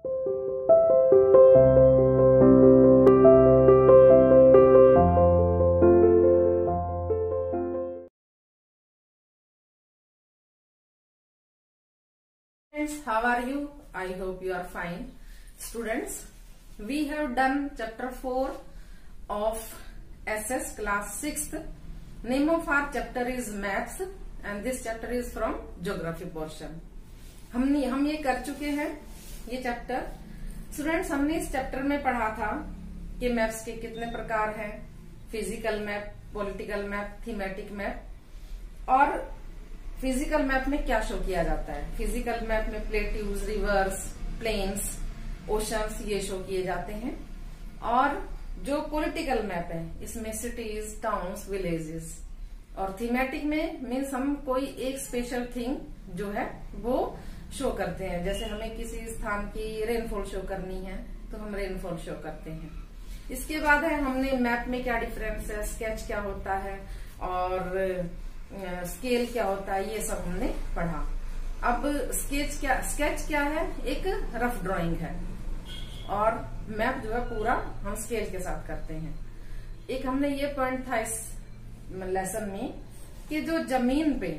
Friends, how are you? I hope you are fine. Students, we have done chapter 4 of SS class 6th. Name of our chapter is maths and this chapter is from geography portion. हम ये कर चुके हैं ये chapter. Students, हमने इस chapter में पढ़ा था कि मैप्स के कितने प्रकार हैं, physical map, political map, thematic map. और फिजिकल मैप में क्या शो किया जाता है. फिजिकल मैप में प्लेट्यूज, रिवर्स, प्लेन्स, ओशंस ये शो किए जाते हैं. और जो पॉलिटिकल मैप है इसमें सिटीज, टाउन्स, विलेजेस. और थीमेटिक में मीन्स हम कोई एक स्पेशल थिंग जो है वो शो करते हैं. जैसे हमें किसी स्थान की रेनफॉल शो करनी है तो हम रेनफॉल शो करते हैं. इसके बाद है हमने मैप में क्या डिफरेंस है, स्केच क्या होता है और स्केल क्या होता है, ये सब हमने पढ़ा. अब स्केच क्या है, एक रफ ड्राइंग है. और मैप जो है पूरा हम स्केल के साथ करते हैं. एक हमने ये पॉइंट था इस लेसन में कि जो जमीन पे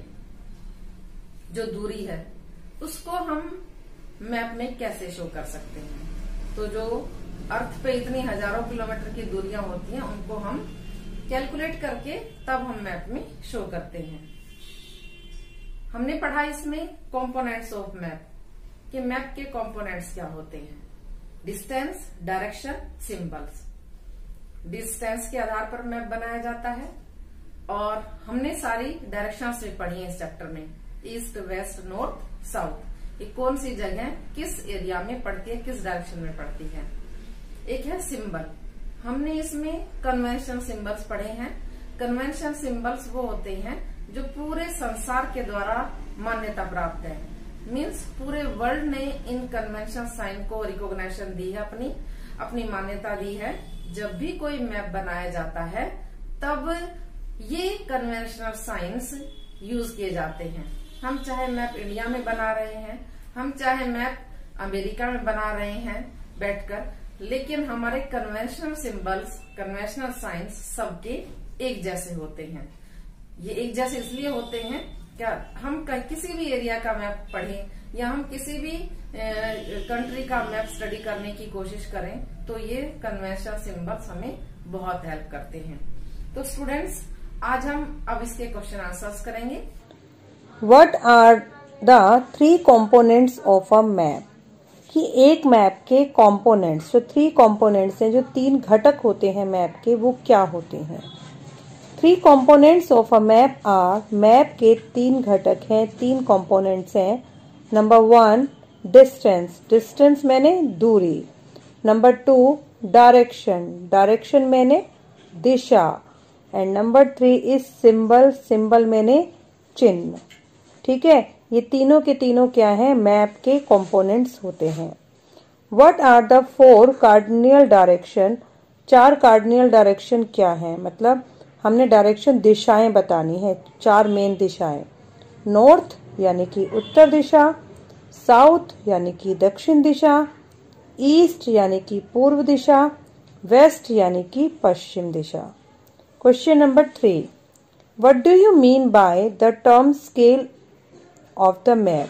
जो दूरी है उसको हम मैप में कैसे शो कर सकते हैं. तो जो अर्थ पे इतनी हजारों किलोमीटर की दूरियां होती हैं उनको हम कैलकुलेट करके तब हम मैप में शो करते हैं. हमने पढ़ा इसमें कंपोनेंट्स ऑफ मैप कि मैप के कंपोनेंट्स क्या होते हैं. Distance, direction, symbols. डिस्टेंस के आधार पर मैप बनाया जाता है. और हमने सारी डायरेक्शंस भी पढ़ी है इस चैप्टर में. East, west, north, south. ये कौन सी जगह किस एरिया में पड़ती है, किस डायरेक्शन में पड़ती है. एक है सिंबल. हमने इसमें कन्वेंशन सिंबल्स पढ़े हैं. कन्वेंशन सिंबल्स वो होते हैं जो पूरे संसार के द्वारा मान्यता प्राप्त है. मीन्स पूरे वर्ल्ड ने इन कन्वेंशन साइन को रिकॉग्निशन दी है, अपनी मान्यता दी है. जब भी कोई मैप बनाया जाता है तब ये कन्वेंशनल साइंस यूज किए जाते हैं. हम चाहे मैप इंडिया में बना रहे हैं, हम चाहे मैप अमेरिका में बना रहे हैं बैठकर, लेकिन हमारे कन्वेंशनल सिंबल्स, कन्वेंशनल साइंस सबके एक जैसे होते हैं. ये एक जैसे इसलिए होते हैं क्या हम किसी भी एरिया का मैप पढ़ें या हम किसी भी कंट्री का मैप स्टडी करने की कोशिश करें तो ये कन्वेंशनल सिंबल्स हमें बहुत हेल्प करते हैं. तो स्टूडेंट्स, आज हम अब इसके क्वेश्चन आंसर्स करेंगे. What are the 3 components of a map. कि एक मैप के कंपोनेंट्स, जो 3 कंपोनेंट्स हैं, जो 3 घटक होते हैं मैप के, वो क्या होते हैं. 3 components of a map are. Map के 3 घटक हैं, 3 कंपोनेंट्स हैं. Number 1 distance. डिस्टेंस मैंने दूरी. Number 2 direction. डायरेक्शन मैंने दिशा. And number 3 is symbol. Symbol मैंने चिन्ह. ठीक है, ये तीनों के तीनों क्या हैं, मैप के कंपोनेंट्स होते हैं. What are the 4 cardinal direction. 4 cardinal direction क्या है, मतलब हमने डायरेक्शन दिशाएं बतानी है. 4 मेन दिशाएं. नॉर्थ यानी कि उत्तर दिशा, साउथ यानी कि दक्षिण दिशा, ईस्ट यानी कि पूर्व दिशा, वेस्ट यानी कि पश्चिम दिशा. Question number 3. What do you mean by the term scale of the map.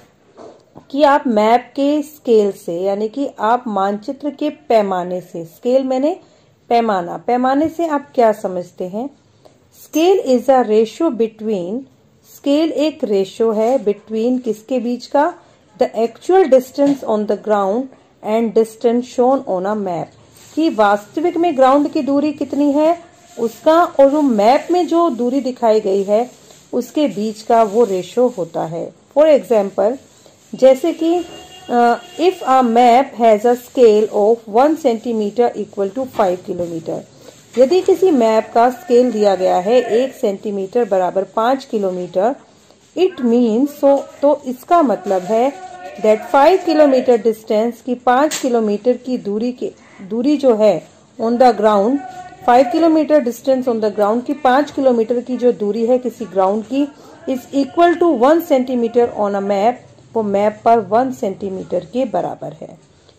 कि आप मैप के स्केल से यानी कि आप मानचित्र के पैमाने से, स्केल मैंने पैमाना, पैमाने से आप क्या समझते हैं. Scale is a ratio between. Scale एक रेशियो है बिटवीन किसके बीच का, the actual distance on the ground and distance shown on a map. कि वास्तविक में ग्राउंड की दूरी कितनी है उसका और वो मैप में जो दूरी दिखाई गई है उसके बीच का वो रेशो होता है. फॉर एग्जाम्पल, जैसे कि if a map has a scale of 1 centimetre equal to 5 kilometre. यदि किसी मैप का स्केल दिया गया है 1 सेंटीमीटर बराबर 5 किलोमीटर, इट मीन्स तो इसका मतलब है दैट 5 किलोमीटर डिस्टेंस की 5 किलोमीटर की दूरी जो है on the ground, 5 kilometre distance on the ground की 5 किलोमीटर की जो दूरी है किसी ग्राउंड की is equal to 1 centimetre on a map. वो मैप पर 1 सेंटीमीटर के बराबर है.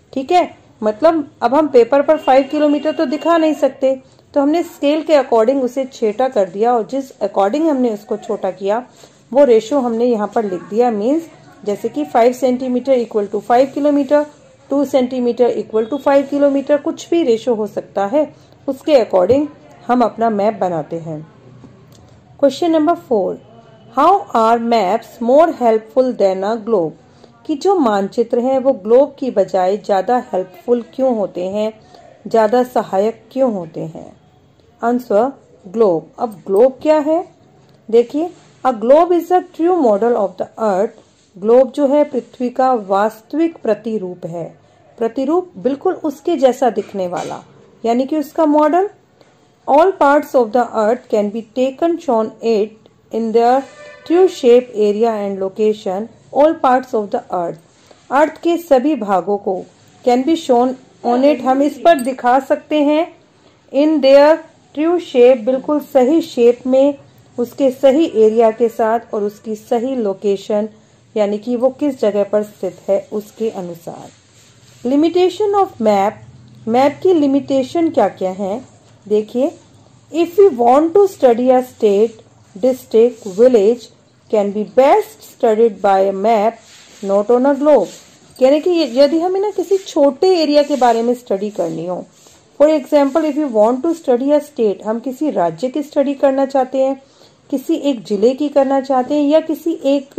ठीक है, मतलब अब हम पेपर पर 5 किलोमीटर तो दिखा नहीं सकते, तो हमने स्केल के अकॉर्डिंग उसे छोटा कर दिया और जिस अकॉर्डिंग हमने उसको छोटा किया वो रेशो हमने यहाँ पर लिख दिया। मीन्स जैसे कि 5 centimetre equal to 5 kilometre, 2 centimetre equal to 5 kilometre, कुछ भी रेशो हो सकता है, उसके अकॉर्डिंग हम अपना मैप बनाते हैं। Question number 4, how are maps more helpful than a globe? कि जो मानचित्र हैं वो ग्लोब की बजाय ज्यादा हेल्पफुल क्यों होते हैं, ज्यादा सहायक क्यों होते हैं? Answer globe. अब ग्लोब क्या है? देखिए, a globe is a true model of the earth. Globe जो है पृथ्वी का वास्तविक प्रतिरूप है। प्रतिरूप बिल्कुल उसके जैसा दिखने वाला, यानी कि उसका model. All parts of the earth can be taken shown it in their true shape, area and location. All parts of the earth. Earth के सभी भागों को can be shown on it, हम इस पर दिखा सकते हैं। In their true shape, बिल्कुल सही शेप में, उसके सही एरिया के साथ और उसकी सही लोकेशन, यानी कि वो किस जगह पर स्थित है उसके अनुसार। Limitation of map. मैप की लिमिटेशन क्या क्या है? देखिए, if you want to study a state, district, village can be best studied by a map, not on a globe. यानी कि यदि हमें ना किसी छोटे एरिया के बारे में स्टडी करनी हो, for example if you want to study a state, हम किसी राज्य की स्टडी करना चाहते हैं, किसी एक जिले की करना चाहते हैं, या किसी एक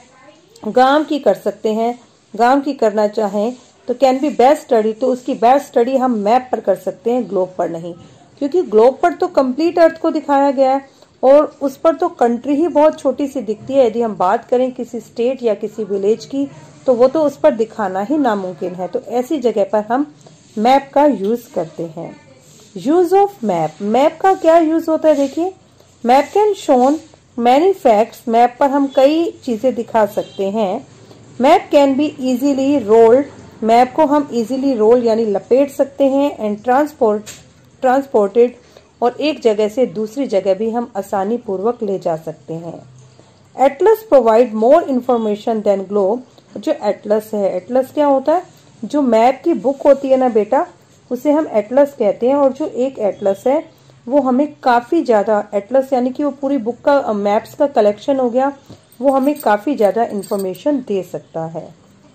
गांव की कर सकते हैं, गांव की करना चाहें तो कैन बी बेस्ट स्टडी, तो उसकी बेस्ट स्टडी हम मैप पर कर सकते हैं, ग्लोब पर नहीं। क्योंकि ग्लोब पर तो कंप्लीट अर्थ को दिखाया गया है और उस पर तो कंट्री ही बहुत छोटी सी दिखती है। यदि हम बात करें किसी स्टेट या किसी विलेज की, तो वो तो उस पर दिखाना ही नामुमकिन है। तो ऐसी जगह पर हम मैप का यूज करते हैं। Use of map. मैप का क्या यूज होता है? देखिए, map can shown many facts. Map पर हम कई चीजें दिखा सकते हैं। Map can be easily rolled. Map को हम इजीली रोल यानी लपेट सकते हैं। एंड ट्रांसपोर्टेड, और एक जगह से दूसरी जगह भी हम आसानी पूर्वक ले जा सकते हैं। Atlas provide more information than globe. जो एटलस है, एटलस क्या होता है? जो मैप की बुक होती है ना बेटा, उसे हम एटलस कहते हैं। और जो एक एटलस है वो हमें काफी ज्यादा, एटलस यानी कि वो पूरी बुक का, मैप्स का कलेक्शन हो गया, वो हमें काफी ज्यादा इंफॉर्मेशन दे सकता है।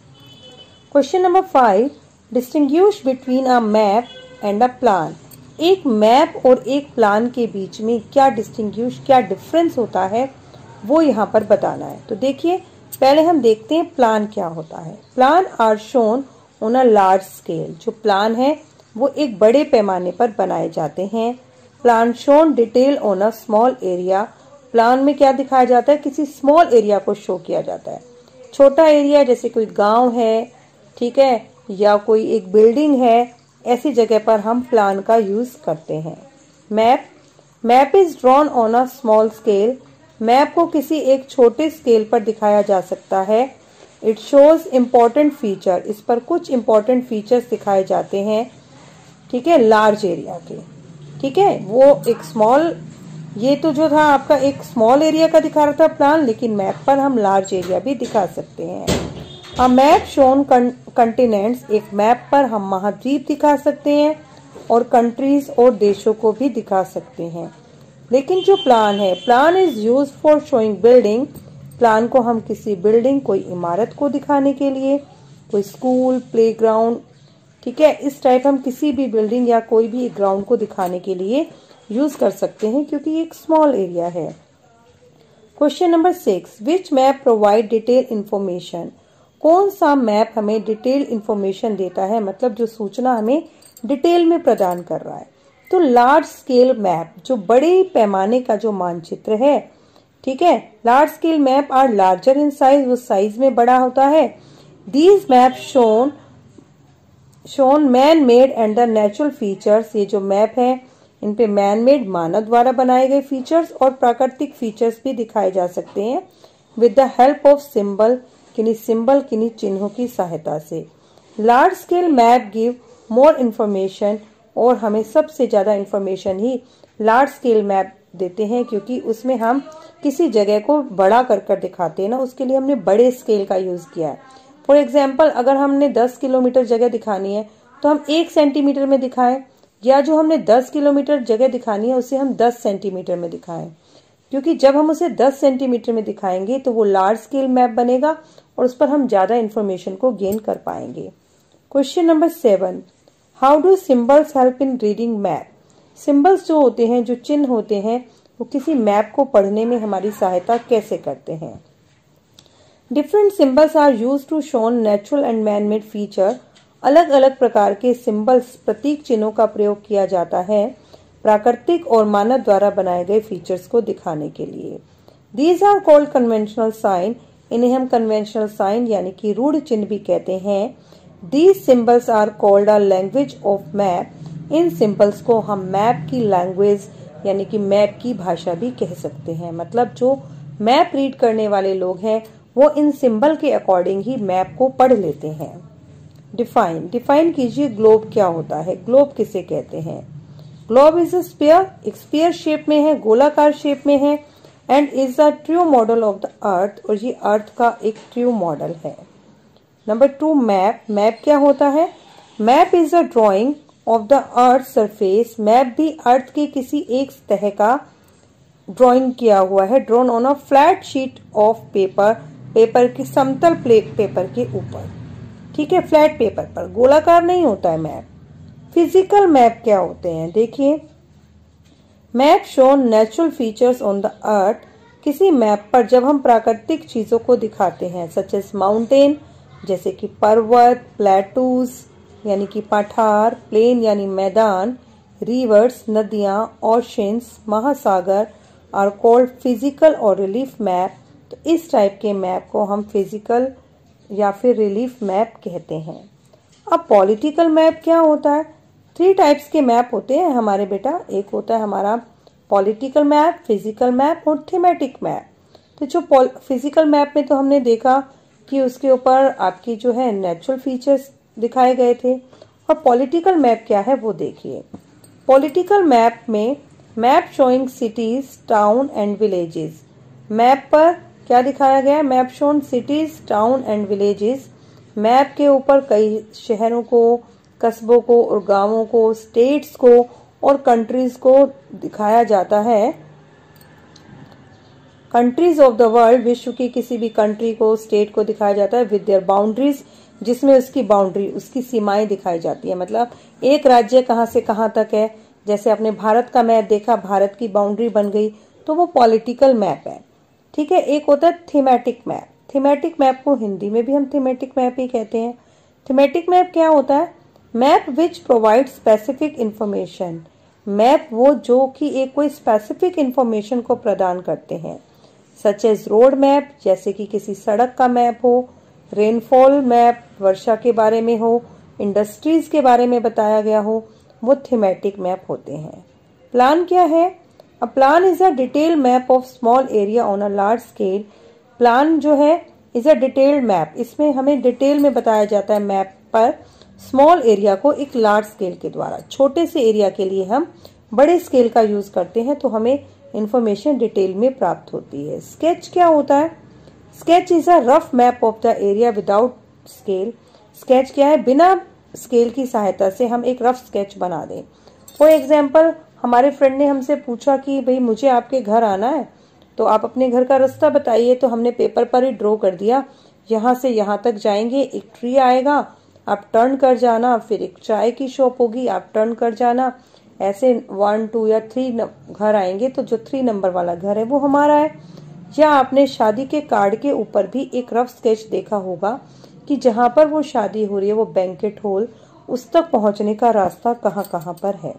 Question number 5, distinguish between a map and a plan. एक मैप और एक प्लान के बीच में क्या क्या डिफरेंस होता है, वो यहाँ पर बताना है। तो देखिए, पहले हम देखते हैं प्लान क्या होता है। Plan are shown on a large scale. जो प्लान है वो एक बड़े पैमाने पर बनाए जाते हैं। Plan shown detail on a small area. Plan में क्या दिखाया जाता है? किसी स्मॉल एरिया को शो किया जाता है। छोटा एरिया जैसे कोई गांव है, ठीक है, या कोई एक बिल्डिंग है, ऐसी जगह पर हम प्लान का यूज करते हैं। Map is drawn on a small scale. Map को किसी एक छोटे स्केल पर दिखाया जा सकता है। It shows important feature. इस पर कुछ इम्पोर्टेंट फीचर्स दिखाए जाते हैं, ठीक है, लार्ज एरिया के। ठीक है, वो एक स्मॉल, ये तो जो था आपका एक स्मॉल एरिया का दिखा रहा था प्लान, लेकिन मैप पर हम लार्ज एरिया भी दिखा सकते हैं। A map shown continents. एक मैप पर हम महाद्वीप दिखा सकते हैं और कंट्रीज और देशों को भी दिखा सकते हैं। लेकिन जो प्लान है, plan is use for showing building. Plan को हम किसी बिल्डिंग, कोई इमारत को दिखाने के लिए, कोई स्कूल, प्लेग्राउंड, ठीक है, इस टाइप हम किसी भी बिल्डिंग या कोई भी ग्राउंड को दिखाने के लिए यूज कर सकते हैं, क्योंकि ये एक स्मॉल एरिया है। Question number 6, which map provide detail information. कौन सा मैप हमें डिटेल इंफॉर्मेशन देता है, मतलब जो सूचना हमें डिटेल में प्रदान कर रहा है? तो लार्ज स्केल मैप, जो बड़े पैमाने का जो मानचित्र है, ठीक है, large scale map are larger in size, वो साइज में बड़ा होता है। These map shown man made and the natural features. ये जो मैप है इन पे मैन मेड, मानव द्वारा बनाए गए फीचर्स और प्राकृतिक फीचर्स भी दिखाए जा सकते हैं with the help of symbol, किन्हीं चिन्हों की सहायता से। Large scale map give more information, और हमें सबसे ज्यादा इन्फॉर्मेशन ही लार्ज स्केल मैप देते हैं, क्योंकि उसमें हम किसी जगह को बड़ा कर दिखाते हैं ना, उसके लिए हमने बड़े स्केल का यूज किया है। फॉर एग्जाम्पल अगर हमने 10 किलोमीटर जगह दिखानी है तो हम 1 सेंटीमीटर में दिखाएं, या जो हमने 10 किलोमीटर जगह दिखानी है उसे हम 10 सेंटीमीटर में दिखाएं, क्योंकि जब हम उसे 10 सेंटीमीटर में दिखाएंगे तो वो लार्ज स्केल मैप बनेगा और उस पर हम ज्यादा इंफॉर्मेशन को गेन कर पाएंगे। Question number 7, how do symbols help in reading map? Symbols जो होते हैं, जो चिन्ह होते हैं, वो किसी मैप को पढ़ने में हमारी सहायता कैसे करते हैं? Different symbols are used to show natural and man made feature. अलग अलग प्रकार के सिंबल्स, प्रतीक चिन्हों का प्रयोग किया जाता है प्राकृतिक और मानव द्वारा बनाए गए फीचर्स को दिखाने के लिए। These are called conventional sign. इन्हें हम कन्वेंशनल साइन यानी कि रूढ़ चिन्ह भी कहते हैं। These symbols are called a language of map. इन सिंबल्स को हम मैप की लैंग्वेज यानी कि मैप की भाषा भी कह सकते हैं। मतलब जो मैप रीड करने वाले लोग हैं वो इन सिंबल के अकॉर्डिंग ही मैप को पढ़ लेते हैं। डिफाइन कीजिए ग्लोब क्या होता है? ग्लोब किसे कहते हैं? ग्लोब इज अ स्फीयर, एक स्फीयर शेप में है, गोलाकार शेप में है, and is a true model of the earth, और ये अर्थ का एक ट्रू मॉडल है। नंबर 2, मैप क्या होता है? Map is a drawing of the earth surface. Map भी अर्थ की किसी एक सतह का ड्राइंग किया हुआ है, drawn on a flat sheet of paper, paper की समतल पेपर के ऊपर। ठीक है, फ्लैट पेपर पर, गोलाकार नहीं होता है मैप। फिजिकल मैप क्या होते हैं? देखिए, map show natural features on the earth. किसी मैप पर जब हम प्राकृतिक चीजों को दिखाते हैं, सच एज माउंटेन जैसे कि पर्वत, प्लेटूज यानी कि पठार, प्लेन यानी मैदान, रिवर्स नदियां, ओशंस महासागर, आर कॉल्ड फिजिकल और रिलीफ मैप। तो इस टाइप के मैप को हम फिजिकल या फिर रिलीफ मैप कहते हैं। अब पॉलिटिकल मैप क्या होता है? 3 टाइप्स के मैप होते हैं हमारे बेटा। एक होता है हमारा पॉलिटिकल मैप, फिजिकल मैप और थीमेटिक मैप। तो जो फिजिकल मैप में तो हमने देखा कि उसके ऊपर आपकी जो है नेचुरल फीचर्स दिखाए गए थे, और पॉलिटिकल मैप क्या है वो देखिए। पॉलिटिकल मैप में map showing cities, town and villages. Map पर क्या दिखाया गया? Map shown cities, town and villages. Map के ऊपर कई शहरों को, कस्बों को और गांवों को, स्टेट्स को और कंट्रीज को दिखाया जाता है। कंट्रीज ऑफ द वर्ल्ड, विश्व की किसी भी कंट्री को, स्टेट को दिखाया जाता है विद देयर बाउंड्रीज, जिसमें उसकी बाउंड्री, उसकी सीमाएं दिखाई जाती है। मतलब एक राज्य कहां से कहां तक है। जैसे आपने भारत का मैप देखा, भारत की बाउंड्री बन गई, तो वो पॉलिटिकल मैप है। ठीक है, एक होता है थीमेटिक मैप। थीमेटिक मैप को हिंदी में भी हम थीमेटिक मैप ही कहते हैं। थीमेटिक मैप क्या होता है? Map which provide specific information. Map वो जो कि एक कोई स्पेसिफिक इंफॉर्मेशन को प्रदान करते हैं, सच एज रोड मैप जैसे कि किसी सड़क का मैप हो, रेनफॉल मैप वर्षा के बारे में हो, इंडस्ट्रीज के बारे में बताया गया हो, वो थीमेटिक मैप होते हैं। प्लान क्या है? A plan is a detail map of small area on a large scale. Plan जो है इज अ डिटेल्ड मैप, इसमें हमें डिटेल में बताया जाता है मैप पर स्मॉल एरिया को एक लार्ज स्केल के द्वारा। छोटे से एरिया के लिए हम बड़े स्केल का यूज करते हैं तो हमें इंफॉर्मेशन डिटेल में प्राप्त होती है। स्केच क्या होता है? Sketch is a rough map of the area without scale. Sketch क्या है? बिना स्केल की सहायता से हम एक रफ स्केच बना दें। फॉर एग्जाम्पल, हमारे फ्रेंड ने हमसे पूछा कि भाई मुझे आपके घर आना है, तो आप अपने घर का रास्ता बताइए। तो हमने पेपर पर ही ड्रॉ कर दिया, यहाँ से यहाँ तक जाएंगे, एक ट्री आएगा, आप टर्न कर जाना, फिर एक चाय की शॉप होगी, आप टर्न कर जाना, ऐसे 1, 2 या 3 घर आएंगे, तो जो 3 नंबर वाला घर है वो हमारा है। या आपने शादी के कार्ड के ऊपर भी एक रफ स्केच देखा होगा कि जहां पर वो शादी हो रही है, वो बैंकेट हॉल, उस तक पहुंचने का रास्ता कहाँ कहाँ पर है।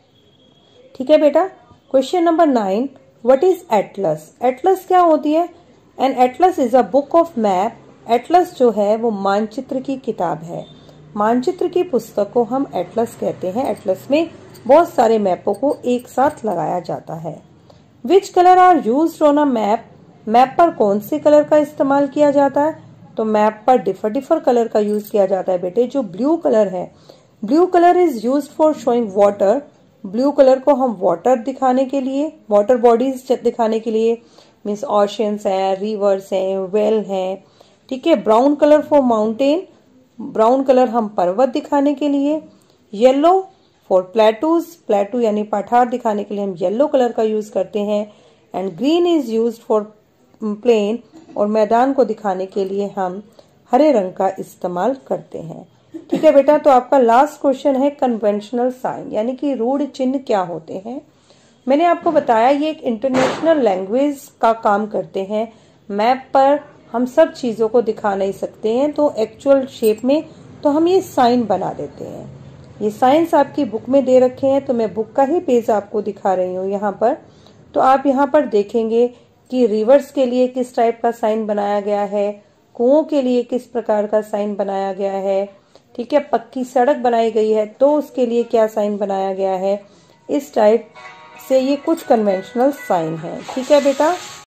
ठीक है बेटा। Question number 9, what is atlas? Atlas क्या होती है? An atlas is a book of map. Atlas जो है वो मानचित्र की किताब है। मानचित्र की पुस्तक को हम एटलस कहते हैं। एटलस में बहुत सारे मैपों को एक साथ लगाया जाता है। Which colour are used on a map? Map पर कौन से कलर का इस्तेमाल किया जाता है? तो मैप पर डिफर कलर का यूज किया जाता है बेटे। जो ब्लू कलर है, blue colour is used for showing water. Blue colour को हम वाटर दिखाने के लिए, वाटर बॉडीज दिखाने के लिए, मीन्स ओशंस हैं, रिवर्स हैं, वेल हैं, ठीक है। Brown colour for mountain, brown colour हम पर्वत दिखाने के लिए। येलो फॉर प्लेटूज, प्लेटू यानी पठार दिखाने के लिए हम येलो कलर का यूज करते हैं। And green is used for plain, और मैदान को दिखाने के लिए हम हरे रंग का इस्तेमाल करते हैं। ठीक है बेटा, तो आपका लास्ट क्वेश्चन है कन्वेंशनल साइन, यानी कि रूढ़ चिन्ह क्या होते हैं। मैंने आपको बताया ये एक इंटरनेशनल लैंग्वेज का काम करते हैं। मैप पर हम सब चीजों को दिखा नहीं सकते हैं, तो एक्चुअल शेप में तो हम ये साइन बना देते हैं। ये साइंस आपकी बुक में दे रखे हैं, तो मैं बुक का ही पेज आपको दिखा रही हूँ यहाँ पर। तो आप यहाँ पर देखेंगे कि रिवर्स के लिए किस टाइप का साइन बनाया गया है, कुओं के लिए किस प्रकार का साइन बनाया गया है, ठीक है। पक्की सड़क बनाई गई है तो उसके लिए क्या साइन बनाया गया है। इस टाइप से ये कुछ कन्वेंशनल साइन है। ठीक है बेटा।